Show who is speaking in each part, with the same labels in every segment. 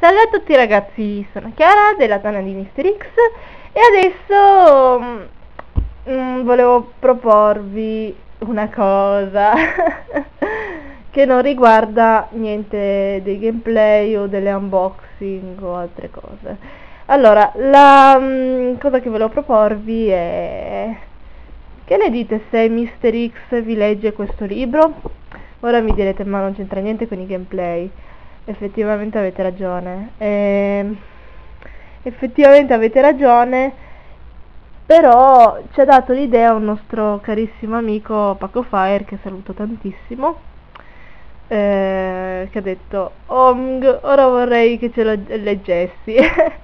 Speaker 1: Salve a tutti ragazzi, sono Chiara della Tana di Mr. X e adesso volevo proporvi una cosa che non riguarda niente dei gameplay o delle unboxing o altre cose. Allora, la cosa che volevo proporvi è: che ne dite se Mr. X vi legge questo libro? Ora mi direte, ma non c'entra niente con i gameplay. Effettivamente avete ragione. Effettivamente avete ragione, però ci ha dato l'idea un nostro carissimo amico Paco Fire, che saluto tantissimo, che ha detto: Omg, ora vorrei che ce lo leggessi.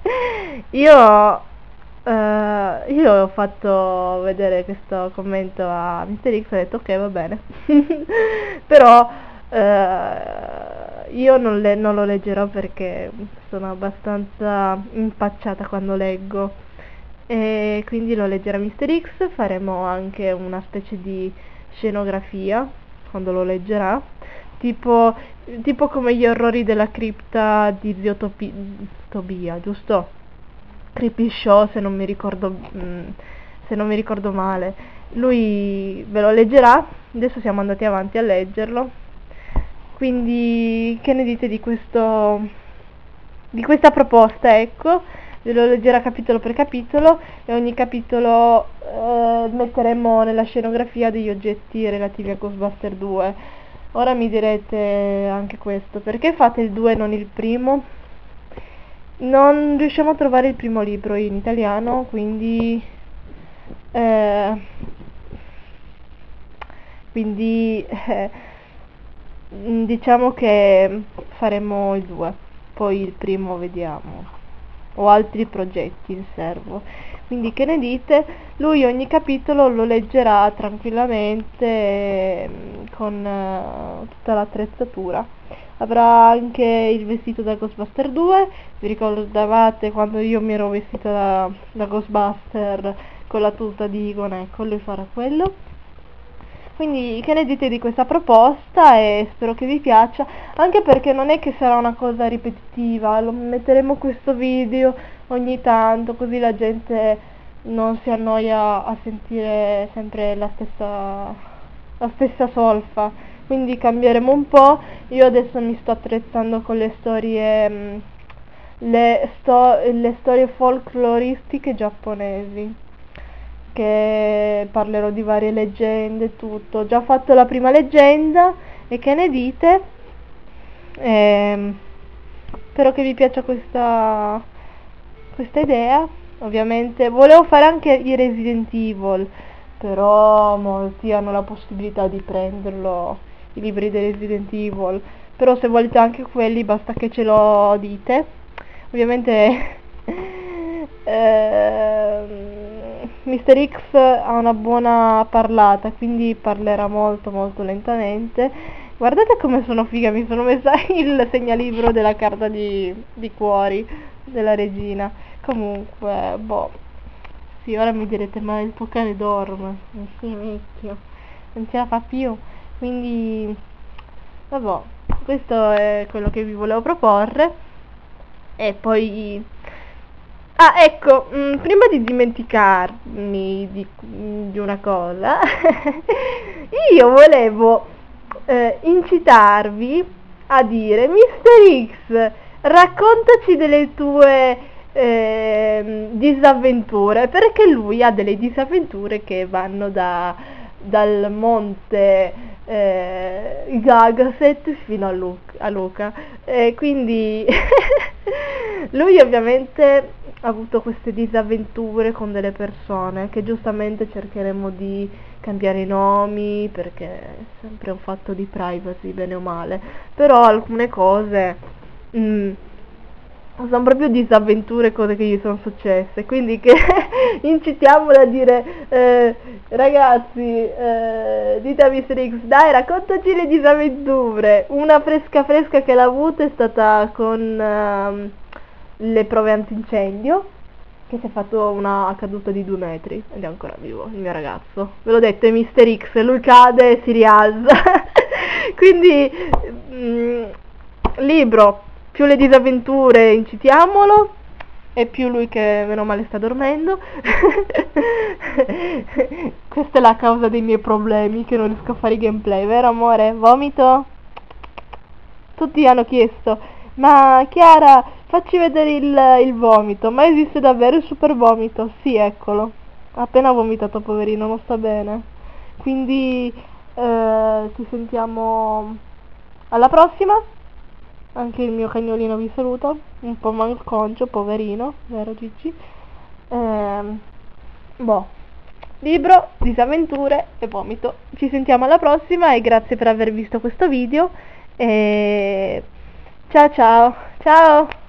Speaker 1: Io ho fatto vedere questo commento a Mr. X e ho detto ok, va bene. Però io non lo leggerò perché sono abbastanza impacciata quando leggo, e quindi lo leggerà Mr. X. Faremo anche una specie di scenografia quando lo leggerà, tipo come gli orrori della cripta di zio Tobia, giusto? Creepy Show, se non mi ricordo male. Lui ve lo leggerà. Adesso siamo andati avanti a leggerlo, quindi che ne dite di questa proposta? Ecco, ve lo leggerà capitolo per capitolo e ogni capitolo metteremo nella scenografia degli oggetti relativi a Ghostbusters 2. Ora mi direte anche questo: perché fate il 2 e non il primo? Non riusciamo a trovare il primo libro in italiano, quindi diciamo che faremo il 2, poi il primo vediamo. Ho altri progetti in serbo, quindi che ne dite? Lui ogni capitolo lo leggerà tranquillamente, con tutta l'attrezzatura. Avrà anche il vestito da Ghostbuster 2. Vi ricordavate quando io mi ero vestita da Ghostbuster con la tuta di Egon? Ecco, lui farà quello. Quindi che ne dite di questa proposta? E spero che vi piaccia, anche perché non è che sarà una cosa ripetitiva, lo metteremo questo video ogni tanto, così la gente non si annoia a sentire sempre la stessa solfa. Quindi cambieremo un po'. Io adesso mi sto attrezzando con le storie le storie folcloristiche giapponesi, che parlerò di varie leggende e tutto. Ho già fatto la prima leggenda, e che ne dite? Spero che vi piaccia questa idea. Ovviamente volevo fare anche i Resident Evil, però molti hanno la possibilità di prenderlo, i libri di Resident Evil. Però se volete anche quelli basta che ce lo dite. Ovviamente Mr. X ha una buona parlata, quindi parlerà molto molto lentamente. Guardate come sono figa, mi sono messa il segnalibro della carta di cuori della regina. Comunque, boh, sì, ora mi direte, ma il tuo cane dorme. Sì, vecchio, non ce la fa più. Quindi, vabbè, questo è quello che vi volevo proporre. E poi ecco, prima di dimenticarmi di una cosa, io volevo incitarvi a dire: Mr. X, raccontaci delle tue disavventure, perché lui ha delle disavventure che vanno dal monte Gagaset fino a Luca, quindi lui ovviamente ha avuto queste disavventure con delle persone che giustamente cercheremo di cambiare i nomi, perché è sempre un fatto di privacy, bene o male. Però alcune cose sono proprio disavventure, cose che gli sono successe, quindi che incitiamolo a dire: ragazzi, dite a Mr. X, dai, raccontaci le disavventure. Una fresca che l'ha avuta è stata con le prove antincendio, che si è fatto una caduta di 2 metri ed è ancora vivo il mio ragazzo. Ve l'ho detto, è Mr. X, lui cade e si rialza. Quindi libro più le disavventure incitiamolo, e più lui che meno male sta dormendo. Questa è la causa dei miei problemi, che non riesco a fare i gameplay, vero amore? Vomito? Tutti hanno chiesto, ma Chiara, facci vedere il vomito, ma esiste davvero il super vomito? Sì, eccolo, ha appena vomitato, poverino, non sta bene. Quindi ci sentiamo alla prossima. Anche il mio cagnolino vi saluta, un po' malconcio, poverino, vero Gigi? Ehm, boh, libro, disavventure e vomito. Ci sentiamo alla prossima e grazie per aver visto questo video. E ciao ciao, ciao!